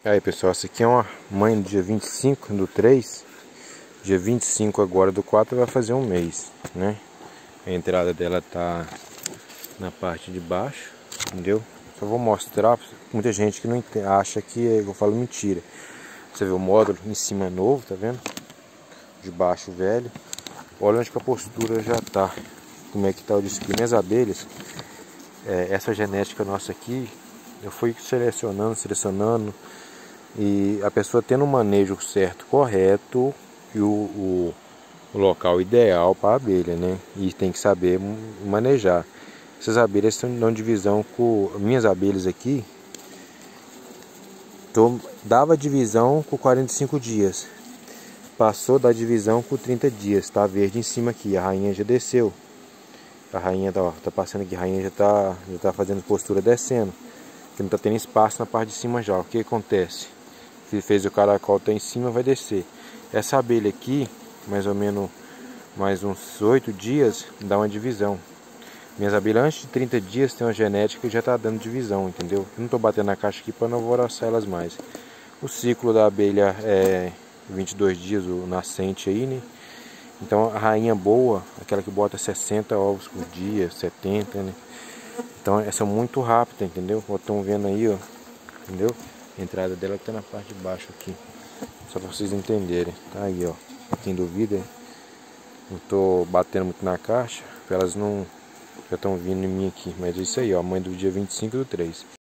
Aí pessoal, essa aqui é uma mãe do dia 25 do 3. Dia 25 agora do 4 vai fazer um mês, né? A entrada dela tá na parte de baixo, entendeu? Só vou mostrar, muita gente que não acha que eu falo mentira. Você vê o módulo em cima novo, tá vendo? De baixo velho. Olha onde que a postura já tá. Como é que tá o disco. Minhas abelhas, essa genética nossa aqui, eu fui selecionando. E a pessoa tendo um manejo certo, correto, e o local ideal para a abelha, né? E tem que saber manejar. Essas abelhas dão divisão com... Minhas abelhas aqui, dava divisão com 45 dias. Passou da divisão com 30 dias. Tá verde em cima aqui, a rainha já desceu. A rainha tá passando aqui, a rainha já tá fazendo postura descendo. Que não tá tendo espaço na parte de cima já. O que acontece? Se fez o caracol, tá em cima, vai descer. Essa abelha aqui, mais ou menos mais uns 8 dias, dá uma divisão. Minhas abelhas antes de 30 dias tem uma genética que já tá dando divisão, entendeu? Eu não tô batendo na caixa aqui para não alvoroçar elas mais. O ciclo da abelha é 22 dias, o nascente aí, né? Então a rainha boa, aquela que bota 60 ovos por dia, 70, né? Então essa é muito rápida, entendeu? Estão vendo aí, ó, entendeu? A entrada dela tá na parte de baixo aqui. Só para vocês entenderem. Tá aí, ó. Quem duvida, não tô batendo muito na caixa, para elas não já estão vindo em mim aqui. Mas é isso aí, ó. Mãe do dia 25 do 3.